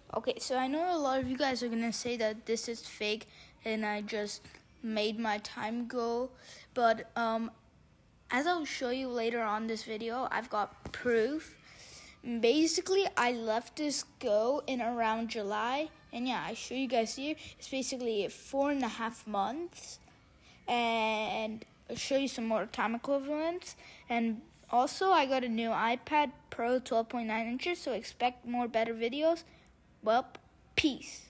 Okay, so I know a lot of you guys are gonna say that this is fake and I just made my time go, but as I'll show you later on this video, I've got proof. Basically, I left this go in around July, and yeah, I show you guys here. It's basically 4.5 months, and I'll show you some more time equivalents. And also, I got a new iPad Pro 12.9 inches, so expect more better videos. Well, peace.